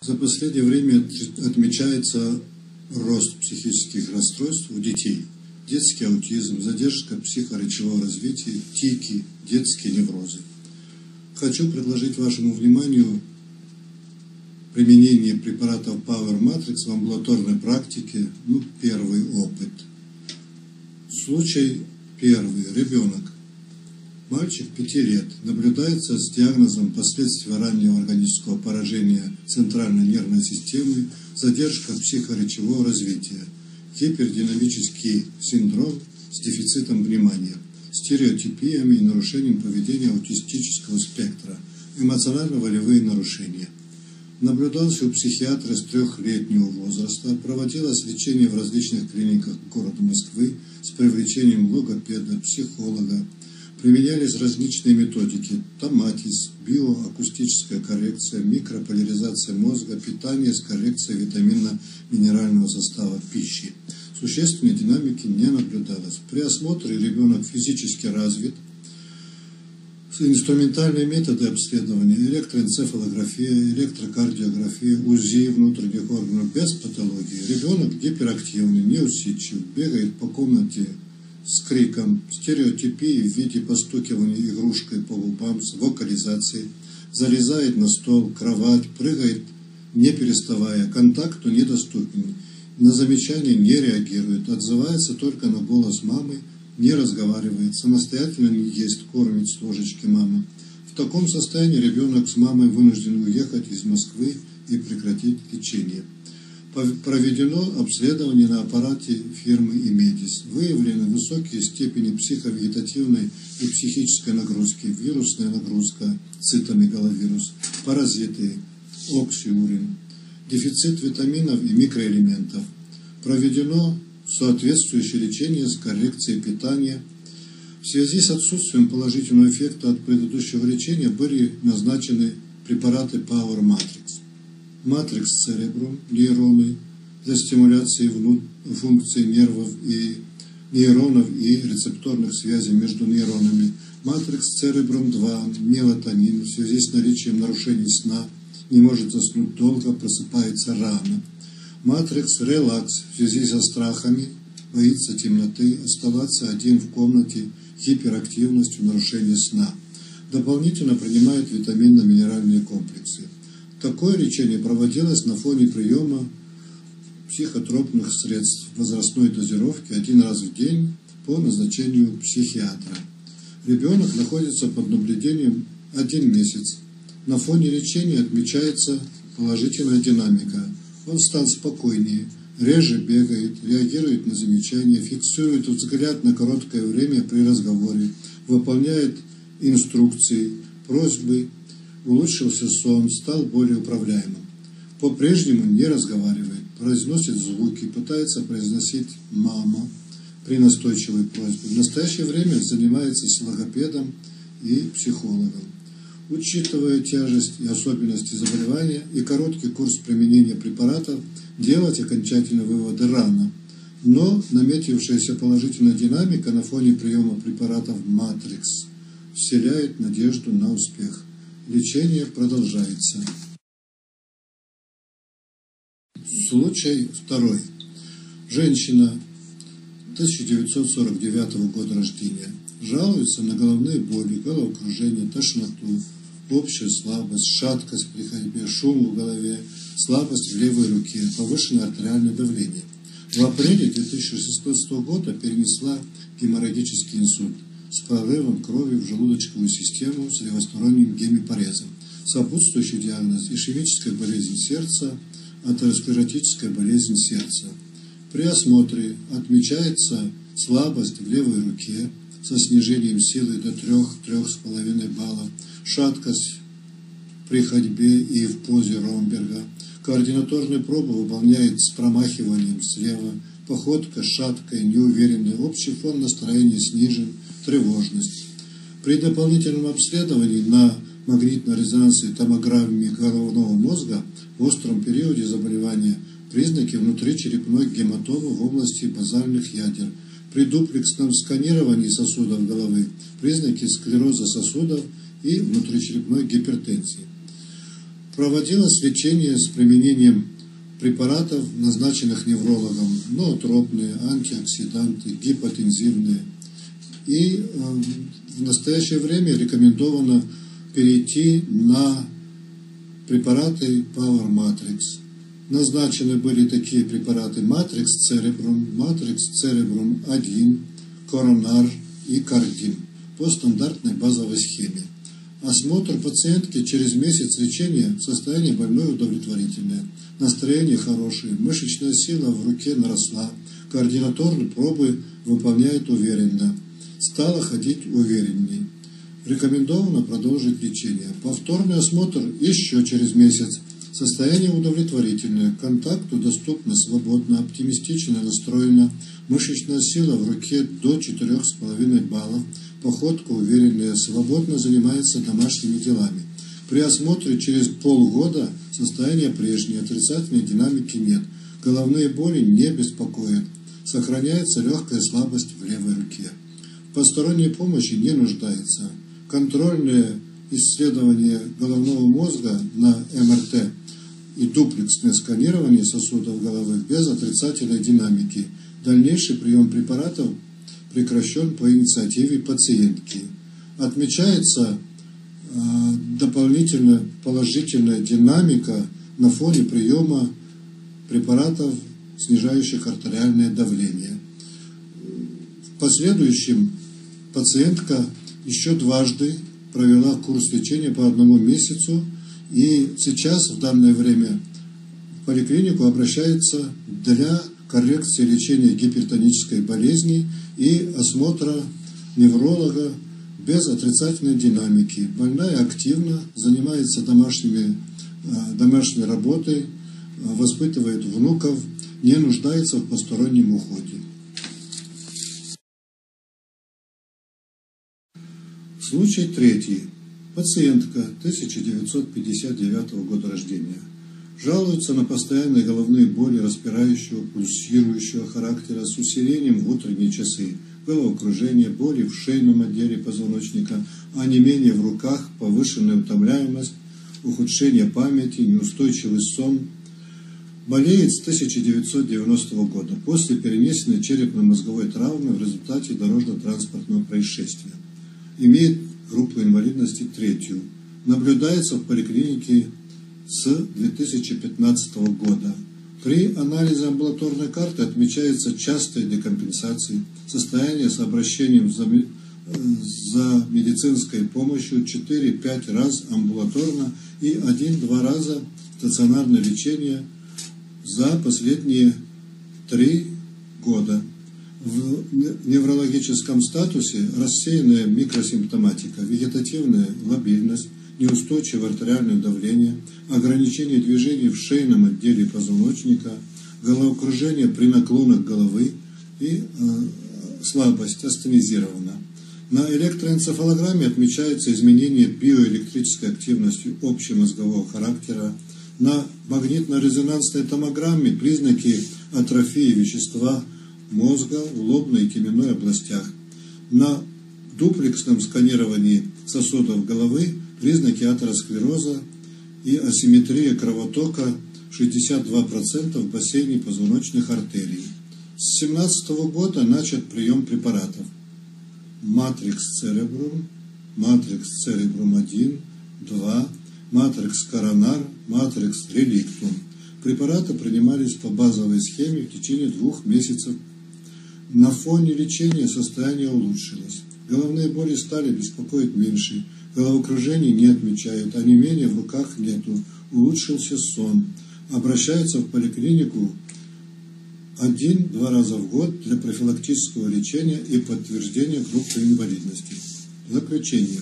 За последнее время отмечается рост психических расстройств у детей. Детский аутизм, задержка психоречевого развития, тики, детские неврозы. Хочу предложить вашему вниманию применение препаратов Power Matrix в амбулаторной практике, первый опыт. Случай первый. Ребенок. Мальчик 5 лет. Наблюдается с диагнозом последствия раннего органического поражения центральной нервной системы, задержка психоречевого развития, гипердинамический синдром с дефицитом внимания, стереотипиями и нарушением поведения аутистического спектра, эмоционально-волевые нарушения. Наблюдался у психиатра с 3-летнего возраста, проводилось лечение в различных клиниках города Москвы с привлечением логопеда, психолога. Применялись различные методики: томатиз, биоакустическая коррекция, микрополяризация мозга, питание с коррекцией витаминно-минерального состава пищи. Существенной динамики не наблюдалось. При осмотре ребенок физически развит. Инструментальные методы обследования: электроэнцефалография, электрокардиография, УЗИ внутренних органов без патологии. Ребенок гиперактивный, неусидчив, бегает по комнате с криком, стереотипии в виде постукивания игрушкой по губам с вокализацией, залезает на стол, кровать, прыгает не переставая, контакту недоступен, на замечания не реагирует, отзывается только на голос мамы, не разговаривает, самостоятельно не ест, кормит с ложечки мамы. В таком состоянии ребенок с мамой вынужден уехать из Москвы и прекратить лечение. Проведено обследование на аппарате фирмы Имедис. Выявлены высокие степени психовегетативной и психической нагрузки, вирусная нагрузка, цитомегаловирус, паразиты, оксиурин, дефицит витаминов и микроэлементов. Проведено соответствующее лечение с коррекцией питания. В связи с отсутствием положительного эффекта от предыдущего лечения были назначены препараты Power Matrix. Матрикс церебрум, нейроны для стимуляции функций нервов и нейронов и рецепторных связей между нейронами. Матрикс церебрум 2, мелатонин в связи с наличием нарушений сна, не может заснуть долго, просыпается рано. Матрикс релакс в связи со страхами, боится темноты, оставаться один в комнате, гиперактивностью, нарушение сна. Дополнительно принимает витаминно-минеральные комплексы. Такое лечение проводилось на фоне приема психотропных средств возрастной дозировки 1 раз в день по назначению психиатра. Ребенок находится под наблюдением 1 месяц. На фоне лечения отмечается положительная динамика. Он стал спокойнее, реже бегает, реагирует на замечания, фиксирует взгляд на короткое время при разговоре, выполняет инструкции, просьбы, улучшился сон, стал более управляемым. По-прежнему не разговаривает, произносит звуки, пытается произносить «мама» при настойчивой просьбе. В настоящее время занимается с логопедом и психологом. Учитывая тяжесть и особенности заболевания и короткий курс применения препаратов, делать окончательные выводы рано. Но наметившаяся положительная динамика на фоне приема препаратов Matrix вселяет надежду на успех. Лечение продолжается. Случай второй. Женщина 1949 года рождения. Жалуется на головные боли, головокружение, тошноту, общую слабость, шаткость при ходьбе, шум в голове, слабость в левой руке, повышенное артериальное давление. В апреле 2016 года перенесла геморрагический инсульт с прорывом крови в желудочковую систему с левосторонним гемипарезом. Сопутствующий диагноз – ишемическая болезнь сердца, атеросклеротическая болезнь сердца. При осмотре отмечается слабость в левой руке со снижением силы до 3–3,5 баллов, шаткость при ходьбе и в позе Ромберга. Координаторную пробу выполняет с промахиванием слева, походка шаткая, неуверенная, общий фон настроения снижен, тревожность. При дополнительном обследовании на магнитно-резонансной томограмме головного мозга в остром периоде заболевания признаки внутричерепной гематомы в области базальных ядер. При дуплексном сканировании сосудов головы признаки склероза сосудов и внутричерепной гипертензии. Проводилось лечение с применением препаратов, назначенных неврологом, ноотропные, антиоксиданты, гипотензивные. И в настоящее время рекомендовано перейти на препараты Power Matrix. Назначены были такие препараты Matrix Cerebrum 1, Coronar и Cardin по стандартной базовой схеме. Осмотр пациентки через месяц лечения, состояние больной удовлетворительное, настроение хорошее, мышечная сила в руке наросла, координаторные пробы выполняет уверенно, стала ходить уверенней. Рекомендовано продолжить лечение. Повторный осмотр еще через месяц. Состояние удовлетворительное, к контакту доступно свободно, оптимистично настроено, мышечная сила в руке до 4,5 баллов, походка уверенная, свободно занимается домашними делами. При осмотре через полгода состояние прежнее, отрицательной динамики нет, головные боли не беспокоят, сохраняется легкая слабость в левой руке. В посторонней помощи не нуждается. Контрольное исследование головного мозга на МРТ и дуплексное сканирование сосудов головы без отрицательной динамики. Дальнейший прием препаратов прекращен по инициативе пациентки. Отмечается дополнительно положительная динамика на фоне приема препаратов, снижающих артериальное давление. В последующем пациентка еще дважды провела курс лечения по 1 месяцу, и сейчас в данное время в поликлинику обращается для коррекции лечения гипертонической болезни и осмотра невролога без отрицательной динамики. Больная активно занимается домашней работой, воспитывает внуков, не нуждается в постороннем уходе. Случай третий. Пациентка 1959 года рождения. Жалуется на постоянные головные боли распирающего, пульсирующего характера с усилением в утренние часы, головокружение, боли в шейном отделе позвоночника, онемение в руках, повышенная утомляемость, ухудшение памяти, неустойчивый сон. Болеет с 1990 года после перенесенной черепно-мозговой травмы в результате дорожно-транспортного происшествия. Имеет группу инвалидности 3. Наблюдается в поликлинике с 2015 года. При анализе амбулаторной карты отмечается частая декомпенсация, состояние с обращением за медицинской помощью 4-5 раз амбулаторно и 1-2 раза стационарное лечение за последние 3 года. В неврологическом статусе рассеянная микросимптоматика, вегетативная лобильность, неустойчивое артериальное давление, ограничение движений в шейном отделе позвоночника, головокружение при наклонах головы и слабость астенизирована. На электроэнцефалограмме отмечается изменение биоэлектрической активности общемозгового характера. На магнитно-резонансной томограмме признаки атрофии вещества мозга в лобной и теменной областях. На дуплексном сканировании сосудов головы признаки атеросклероза и асимметрия кровотока 62% в бассейне позвоночных артерий. С 2017 года начат прием препаратов Matrix Cerebrum, Matrix Cerebrum 1, 2, Matrix Coronar, Matrix Relictum. Препараты принимались по базовой схеме в течение 2 месяцев. На фоне лечения состояние улучшилось. Головные боли стали беспокоить меньше, головокружение не отмечают, онемения в руках нету, улучшился сон. Обращаются в поликлинику 1-2 раза в год для профилактического лечения и подтверждения группы инвалидности. Заключение.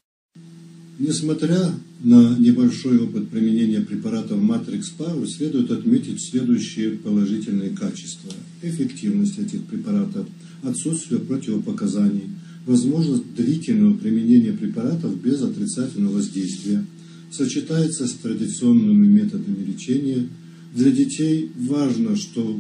Несмотря на небольшой опыт применения препаратов Matrix Power, следует отметить следующие положительные качества. Эффективность этих препаратов, отсутствие противопоказаний, возможность длительного применения препаратов без отрицательного воздействия, сочетается с традиционными методами лечения. Для детей важно, что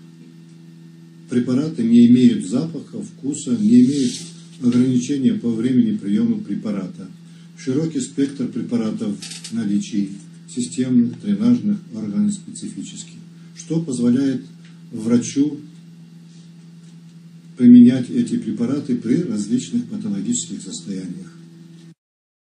препараты не имеют запаха, вкуса, не имеют ограничения по времени приема препарата. Широкий спектр препаратов в наличии. системных, дренажных, органоспецифических, что позволяет врачу применять эти препараты при различных патологических состояниях.